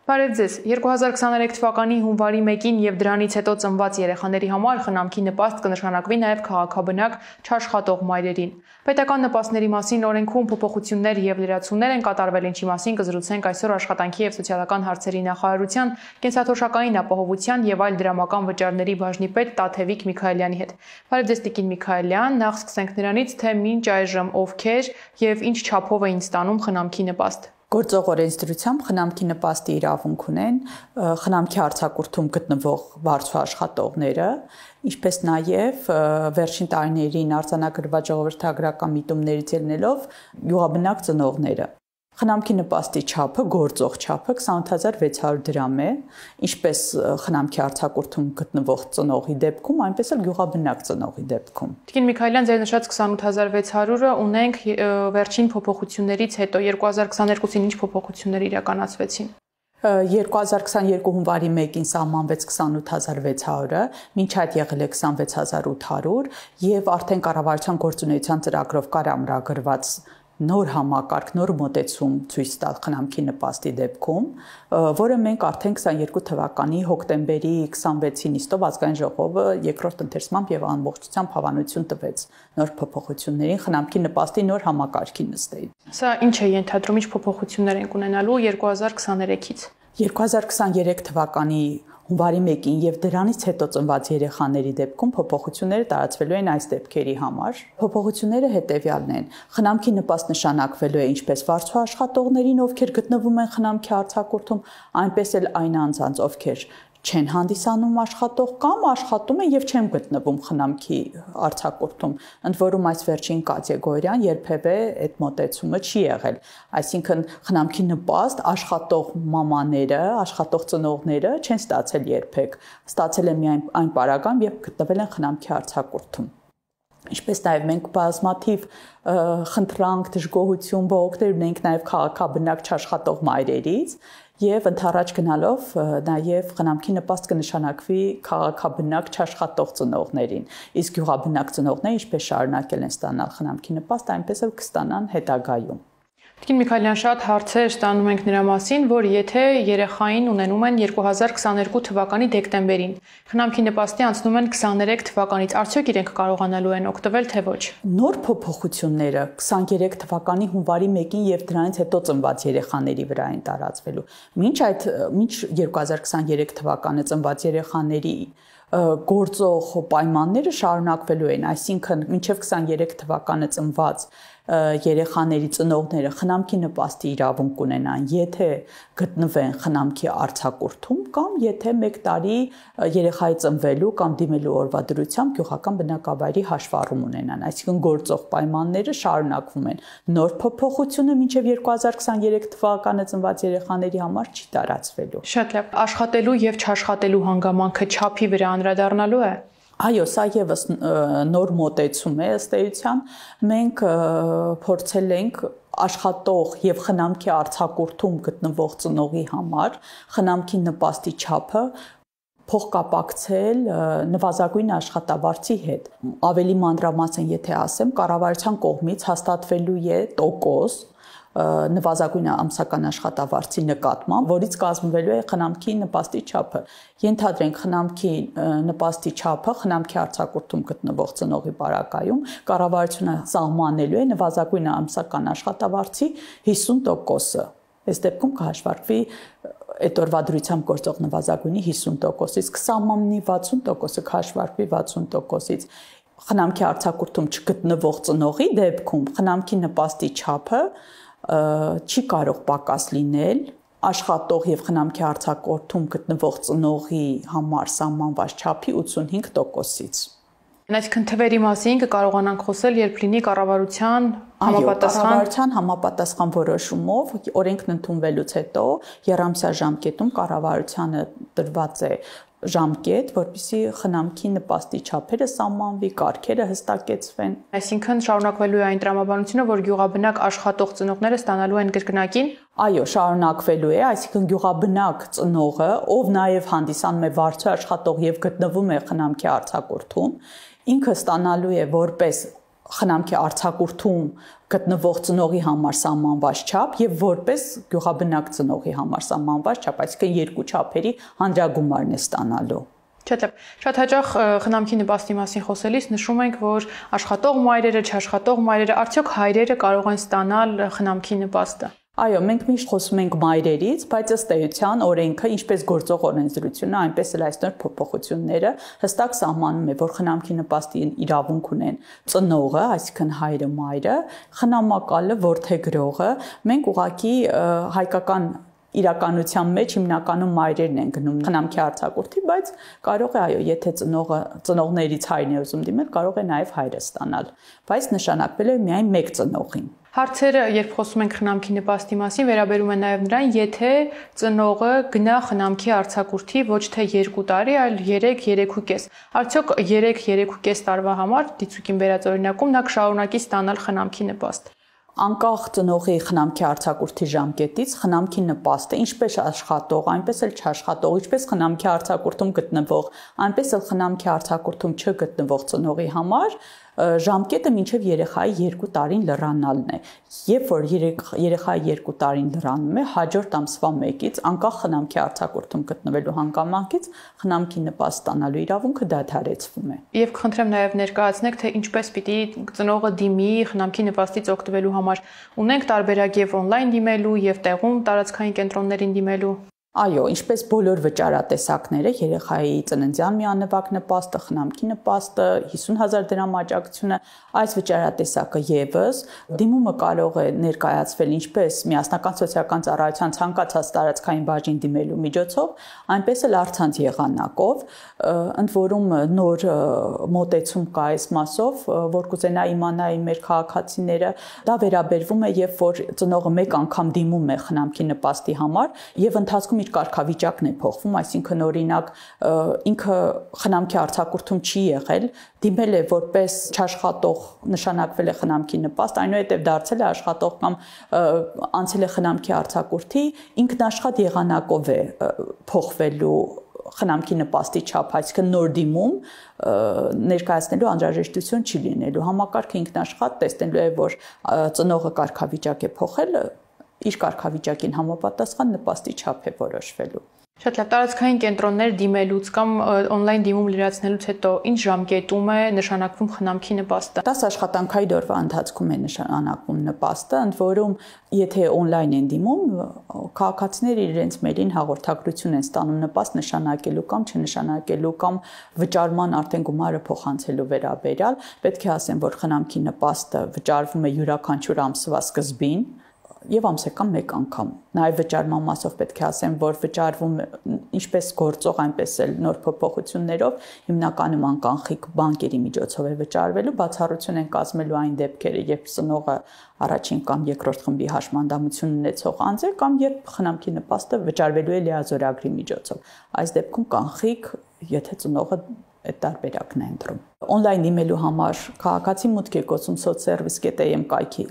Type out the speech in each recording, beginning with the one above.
Բարև ձեզ, 2023 թվականի հունվարի 1-ին եւ դրանից հետո ծնված երեխաների համար խնամքի նպաստ կնշանակվի նաեւ քաղաքաբնակ չաշխատող մայրերին։ Պետական նպաստների մասին օրենքում փոփոխություններ եւ լրացումներ են կատարվել, ինչի մասին կզրուցենք այսօր աշխատանքի եւ սոցիալական հարցերի նախարարության, կենսաթոշակային ապահովության եւ այլ դրամական վճարների բաժնի պետ Տաթևիկ Միքայելյանի հետ։ Բարև ձեզ Տիկին Միքայելյան, նախ սկսենք նրանից, թե մինչ այժմ ովքեր եւ ինչ չափով էին ստանում խնամքի նպաստ։ Գործող օրենսդրությամբ խնամքի նպաստի իրավունք ունեն խնամքի արձակուրդում գտնվող բարձր աշխատողները, ինչպես նաև վերջին տարիներին արձանագրված ժողովրդագրական միտումներից ելնելով յուղաբնակ ծնողները։ Խնամքի նպաստի չափը, գործող չափը 28600 դրամ է, ինչպես խնամքի արձակուրդում գտնվող ծնողի դեպքում, այնպես էլ յուղաբնակ ծնողի դեպքում։ Տիկին Միքայելյան, ձեր նշած 28600-ը ունենք վերջին փոփոխություններից հետո 2022-ին ինչ փոփոխություններ իրականացվեցին։ 2022 հունվարի 1-ին սահմանվեց 28600-ը, մինչ այդ եղել է 26800 եւ արդեն կառավարության գործունեության ծրագրով կարամրագրված նոր համակարգ, նոր մոտեցում ցույց տալ խնամքի նպաստի դեպքում, որը մենք արդեն 22 թվականի հոկտեմբերի 26-ին իստով ազգային ժողովը երկրորդ ընթերցմամբ եւ ամբողջությամբ հավանություն տվեց նոր փոփոխություններին խնամքի նպաստի նոր համակարգի նստեին։ Սա ինչ է ենթադրում, ինչ փոփոխություններ են ունենալու 2023-ից։ 2023 թվականի հունվարի 1-ին եւ դրանից հետո ծնված երեխաների դեպքում փոփոխությունները տարածվելու են այս դեպքերի համար։ Փոփոխությունները հետեւյալն են. խնամքի նպաստ նշանակվելու է ինչպես վարձու աշխատողներին, ովքեր գտնվում են խնամքի արձակուրդում, այնպես էլ այն անձանց, ովքեր չեն հանդիսանում աշխատող կամ աշխատում են եւ չեն գտնվում խնամքի արձակուրդում, ընդ որում այս վերջին կատեգորիան երբևէ այդ մոտեցումը չի եղել, այսինքն խնամքի նպաստ աշխատող մամաները, աշխատող ծնողները չեն ստացել երբեք, ստացել են միայն այն պարագայում, երբ գտնվել են խնամքի արձակուրդում։ Ինչպես նաև մենք բազմաթիվ խնդրանք, դժգոհություն, բողոքներ ունենք նաև քաղաքաբնակ չաշխատող մայրերից եւ ընդառաջ գնալով նաև խնամքի նպաստ կնշանակվի քաղաքաբնակ չաշխատող ծնողներին, իսկ յուղաբնակ ծնողները ինչպես շարունակել են ստանալ խնամքի նպաստ, այնպես էլ կստանան հետագայում։ Տիկին Միքայելյան, շատ հարցեր ստանում ենք նրա մասին, որ եթե երեխային ունենում են 2022 թվականի դեկտեմբերին, խնամքի նպաստի անցնում են 23 թվականից, արդյոք իրենք կարողանալու են օգտվել, թե ոչ։ Նոր փոփոխությունները 23 թվականի հունվարի 1-ին եւ դրանից հետո ծնված երեխաների վրա են տարածվելու։ Մինչ 2023 թվականը ծնված երեխաների գործող պայմանները շարունակվելու են, այսինքն մինչև 23 թվականը ծնված երեխաների ծնողները խնամքի նպաստի իրավունք ունենան, եթե գտնվեն խնամքի արձակուրդում կամ եթե 1 տարի երեխայի ծնվելու կամ դիմելու օրվա դրությամբ գյուղական բնակավայրի հաշվառում ունենան, այսինքն գործող պայմանները շարունակվում են։ Նոր փոփոխությունը մինչև 2023 թվականը ծնված երեխաների համար չի տարածվելու։ Շատ լավ, աշխատելու եւ չաշխատելու հանգամանքը չափի վրա անդրադառնալու է։ Այո, սա եւս նոր մոտեցում է ըստ էության, մենք փորձել ենք աշխատող եւ խնամքի արձակուրդում գտնվող ծնողի համար խնամքի նպաստի չափը փոխկապակցել նվազագույն աշխատավարձի հետ։ Ավելի մանրամասն եթե ասեմ, կառավարության կողմից հաստատվելու է տոկոս նվազագույն ամսական աշխատավարձի նկատմամբ, որից կազմվելու է խնամքի նպաստի չափը։ Ենթադրենք խնամքի նպաստի չափը խնամքի արձակուրդում գտնվող ծնողի պարագայում կառավարությունը սահմանելու է նվազագույն ամսական աշխատավարձի 50%-ը։ Այս դեպքում կհաշվարկվի այդ օրվա դրությամբ գործող նվազագույնի 50%-ից, կսահմանի 60%-ը կհաշվարկվի 60%-ից։ Խնամքի արձակուրդում չգտնվող ծնողի դեպքում խնամքի նպաստի չափը չի կարող պակաս լինել աշխատող եւ խնամքի արձակուրդում գտնվող ծնողի համար սահմանված չափի 85%-ից։ Այսինքն թվերի մասին կկարողանանք խոսել, երբ լինի կառավարության համապատասխան որոշումով, օրենքն ընդունվելուց հետո երամսյա ժամկետում կառավարությանը տրված է ժամկետ, որպեսզի խնամքի նպաստի չափերը սահմանվի, կարգերը հստակեցվեն։ Այսինքն շարունակվելու է այն տրամաբանությունը, որ գյուղաբնակ աշխատող ծնողները ստանալու են կրկնակին։ Այո, շարունակվելու է, այսինքն գյուղաբնակ ծնողը, ով նաև հանդիսանում է վարձու աշխատող եւ գտնվում է խնամքի արձակուրդում, ինքը ստանալու է որպես խնամքի արձակուրդում գտնվող ծնողի համար սահմանված չափ եւ որպես գյուղաբնակ ծնողի համար սահմանված չափ, այսինքն երկու չափերի հանրագումարն է ստանալու։ Շատ հաճախ խնամքի նպաստի մասին խոսելիս նշում ենք, որ աշխատող մայրերը, չաշխատող մայրերը, արդյոք հայրերը կարող են ստանալ խնամքի նպաստը։ Այո, մենք միշտ խոսում ենք մայրերից, բայց ըստ էության օրենքը, ինչպես գործող օրենսդրությունը, այնպես էլ այսօր փոփոխությունները հստակ սահմանում է, որ խնամքի նպաստի իրավունք ունեն ծնողը, այսինքն հայրը, մայրը, խնամակալը, որդեգրողը, մենք ուղղակի հայկական իրականության մեջ հիմնականում մայրերն են գնում խնամքի արձակուրդի, բայց կարող է, այո, եթե ծնողներից հայրն է ուզում դիմել, կարող է նաև հայրը ստանալ, բայց նշանակվել է միայն մեկ ծնողին։ Հարցերը, երբ խոսում ենք խնամքի նպաստի մասին, վերաբերում են նաև նրան, եթե ծնողը գնա խնամքի արձակուրդի ոչ թե 2 տարի, այլ 3-3.5։ Արդյոք 3-3.5 տարվա համար դիցուկին բերած օրինակում նա կշարունակի ստանալ խնամքի նպաստ։ Անկախ ծնողի խնամքի արձակուրդի ժամկետից խնամքի նպաստը ինչպես աշխատող, այնպես էլ չաշխատող, ինչպես խնամքի արձակուրդում գտնվող, այնպես էլ խնամքի արձակուրդում չգտնվող ծնողի համար ժամկետը մինչև երեխայի 2 տարին լրանալն է։ Երբ որ երեխայի 2 տարին լրանում է, հաջորդ ամսվա 1-ից անկախ խնամքի արձակուրդում գտնվելու հանգամանքից խնամքի նպաստ ստանալու իրավունքը դադարեցվում է։ Եվ կխնդրեմ նաև ներկայացնեք, թե ինչպես պիտի ծնողը դիմի խնամքի նպաստից օգտվելու համար։ Ունենք տարբերակ եւ on-line դիմելու եւ տեղում տարածքային կենտրոններին դիմելու։ Այո, ինչպես բոլոր վճարատեսակները, երեխայի ծննդյան միանվագ նպաստը, խնամքի նպաստը, 50,000 դրամ աջակցությունը, այս վճարատեսակը եւս դիմումը կարող է ներկայացվել ինչպես միասնական սոցիալական ծառայության ցանկացած տարածքային բաժին դիմելու միջոցով, այնպես էլ առցանց եղանակով, ընդ որում նոր մոտեցում կա այս մասով, որ կուզենա իմանայի մեր քաղաքացիները, դա վերաբերվում է, երբ որ ծնողը մեկ անգամ դիմում է խնամքի նպաստի համար եւ ընթացքում իր կարգավիճակն է փոխվում, այսինքն օրինակ ինքը խնամքի արձակուրդում չի եղել, դիմել է որպես չաշխատող, նշանակվել է խնամքի նպաստ, այնուհետև դարձել է աշխատող կամ անցել է խնամքի արձակուրդի, ինքնաշխատ եղանակով է փոխվելու խնամքի նպաստի չափ, այսինքն նոր դիմում ներկայացնելու անհրաժեշտություն չի լինելու։ Համակարգը ինքնաշխատ տեսնելու է, որ ծնողը կարգավիճակ է փոխել, իր կարգավիճակին համապատասխան նպաստի չափ է որոշվելու։ Շատ լավ, տարածքային կենտրոններ դիմելուց կամ on-line դիմում լրացնելուց հետո ինչ ժամկետում է նշանակվում խնամքի նպաստը։ 10 աշխատանքային օրվա ընթացքում է նշանակվում նպաստը, ընդ որում եթե on-line են դիմում, քաղաքացիները իրենց մեյլին հաղորդագրություն են ստանում նպաստ նշանակելու կամ չնշանակելու կամ վճարման արդեն գումարը փոխանցելու վերաբերյալ, պետք է ասեմ, որ խնամքի նպաստը վճարվում է յուրաքանչյուր ամսվա սկզբին եւ ամսական մեկ անգամ։ Նաեւ վճարման մասով պետք է ասեմ, որ վճարվում ինչպես գործող, այնպես էլ նոր փոփոխություններով հիմնականում անկանխիկ բանկերի միջոցով է վճարվելու, բացառություն են կազմելու այն դեպքերը, երբ ծնողը առաջին կամ երկրորդ խմբի հաշմանդամություն ունեցող անձ է կամ երբ խնամքի նպաստը վճարվելու է լիազորագրի միջոցով։ Այս դեպքում կանխիկ, եթե ծնողը այդ տարբերակն է ընտրում։ On-line դիմելու համար քաղաքացի մուտք է գործում soc.service.am կայքի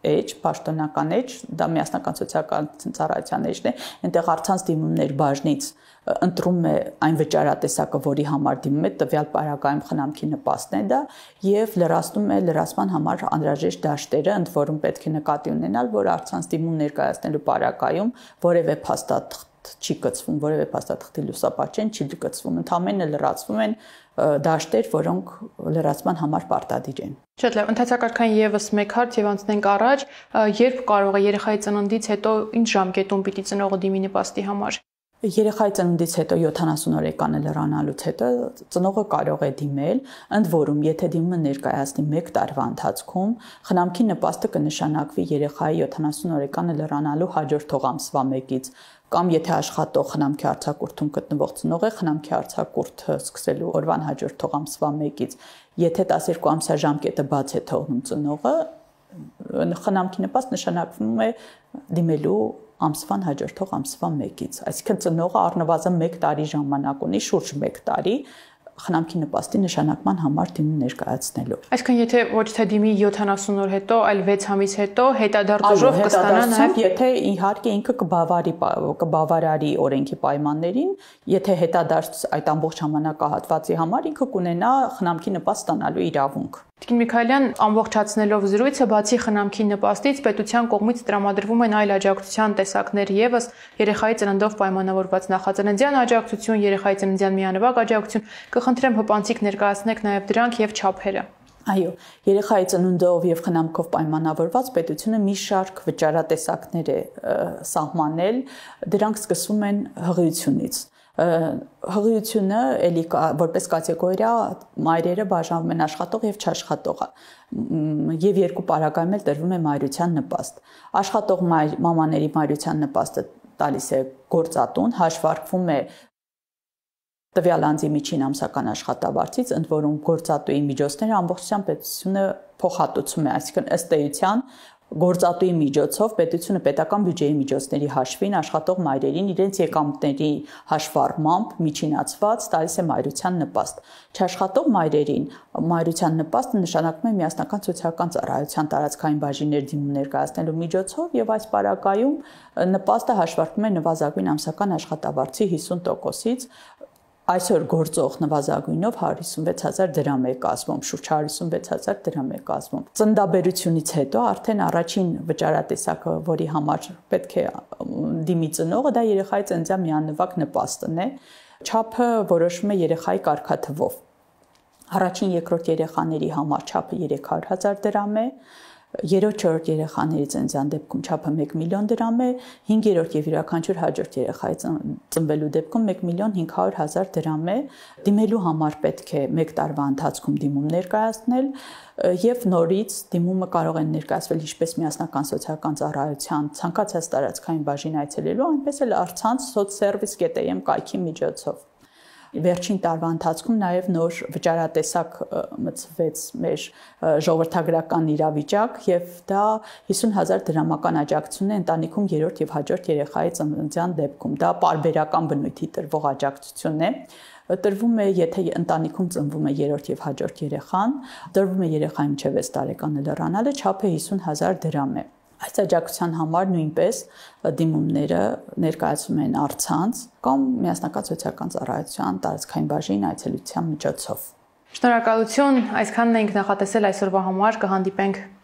պաշտոնական էջ, դա միասնական սոցիալական ծառայության էջն է, այնտեղ առցանց դիմումներ բաժնից ընտրում է այն վճարատեսակը, որի համար դիմում է, տվյալ պարագայում խնամքի նպաստն է դա եւ լրացնում է լրացման համար անհրաժեշտ դաշտերը, ընդ որում պետք է նկատի ունենալ, որ առցանց դիմում ներկայացնելու պարագայում որևէ փաստաթղթ չի կցվում, որևէ փաստաթղթի լուսապաճեն չի կցվում, ընդհանրապես լրացվում են դաշտեր, որոնք լրացման համար պարտադիր են։ Շատ լավ, ընթացակարգային եւս մեկ հարց եւ անցնենք առաջ, երբ կարող է երեխայի ծննդից հետո ինչ ժամկետում պիտի ծնողը դիմի նպաստի համար։ Երեխայի ծննդից հետո 70 օրեկանը լրանալուց հետո ծնողը կարող է դիմել, ընդ որում եթե դիմումը ներկայացնի 1 տարվա ընթացքում, խնամքի նպաստը կնշանակվի երեխայի 70 օրեկանը լրանալու հաջորդող ամսվա 1-ից, կամ եթե աշխատող խնամքի արձակուրդում գտնվող ծնող է, խնամքի արձակուրդը սկսելու օրվան հաջորդող ամսվա 1-ից, եթե 12 ամսյա ժամկետը բաց է թողնում ծնողը, խնամքի նպաստ նշանակվում է դիմելու ամսվան հաջորդող ամսվա 1-ից, այսինքն ծնողը առնվազն 1 տարի ժամանակ ունի, շուրջ 1 տարի խնամքի նպաստի նշանակման համար դիմում ներկայացնելու։ Այսինքն եթե ոչ թե դիմի 70 օր հետո, այլ 6 ամիս հետո հետադարձ ուժով կստանա նաև, եթե իհարկե ինքը կբավարարի օրենքի պայմաններին, եթե հետադարձ այդ ամբողջ ժամանակահատվածի համար ինքը կունենա խնամքի նպաստ ստանալու իրավունք։ Տիկին Միքայելյան, ամբողջացնելով զրույցը, բացի խնամքի նպաստից, պետության կողմից տրամադրվում են այլ աջակցության տեսակներ ևս երեխայի ծննդով պայմանավորված նախածննդյան աջակցություն, երեխայի ծննդյան միանվագ աջակցություն, կխնդրեմ հպանցիկ ներկայացնեք նաև դրանք եւ չափերը։ Այո, երեխայի ծնունդով եւ խնամքով պայմանավորված պետությունը մի շարք վճարատեսակներ է սահմանել, դրանք սկսվում են հղիությունից։ Հղիությունը էլի որպես կատեգորիա մայրերը բաժանվում են աշխատող եւ չաշխատող եւ երկու պարագայում էլ տրվում է մայրության նպաստ։ Աշխատող մամաների մայրության նպաստը տալիս է գործատուն, հաշվարկվում է տվյալ անձի միջին ամսական աշխատավարձից, ընդ որում գործատուի միջոցները ամբողջությամբ պետությունը փոխհատուցում է, այսինքն ըստ էության գործատուի միջոցով պետությունը պետական բյուջեի միջոցների հաշվին աշխատող մայրերին իրենց եկամուտների հաշվառմամբ միջինացված տալիս է մայրության նպաստ։ Չաշխատող մայրերին մայրության նպաստը նշանակում է միասնական սոցիալական ծառայության տարածքային բաժիններ դիմում ներկայացնելու միջոցով եւ այս պարագայում նպաստը հաշվարկվում է նվազագույն ամսական աշխատավարձի 50%-ից այսօր գործող նվազագույնով 156,000 դրամ է կազմում, շուրջ 156,000 դրամ է կազմում։ Ծննդաբերությունից հետո արդեն առաջին վճարատեսակը, որի համար պետք է դիմի ծնողը, դա երեխայի ծննդյան միանվագ նպաստն է։ Չափը որոշվում է երեխայի կարգաթվով։ Առաջին, երկրորդ երեխաների համար չափը 300,000 դրամ է։ Երրորդ, չորրորդ երեխաների ծննդյան դեպքում չափը 1 միլիոն դրամ է, 5-րդ եւ յուրաքանչյուր հաջորդ երեխայի ծնվելու դեպքում 1,500,000 դրամ է։ Դիմելու համար պետք է 1 տարվա ընթացքում դիմում ներկայացնել եւ նորից դիմումը կարող են ներկայացվել ինչպես միասնական սոցիալական ծառայության ցանկացած տարածքային բաժին այցելելու, այնպես էլ առցանց sotsservice.am կայքի միջոցով։ Վերջին տարվա ընթացքում նաև նոր վճարատեսակ մտցվեց մեր ժողովրդագրական իրավիճակ եւ դա 50,000 դրամական աջակցություն է ընտանիքում երրորդ եւ հաջորդ երեխայի ծննդյան դեպքում։ Դա պարբերական բնույթի տրվող աջակցություն է։ Տրվում է, եթե ընտանիքում ծնվում է երրորդ եւ հաջորդ երեխան, տրվում է երեխայի մինչև 6 տարեկանը լրանալը, չափը 50,000 դրամ է։ Այս աջակցության համար նույնպես դիմումները ներկայացում են առցանց կամ միասնական սոցիալական ծառայության տարածքային բաժին այցելության միջոցով։ Շնորհակալություն, այսքանն ենք նախատեսել այսօրվա համար, կհանդիպենք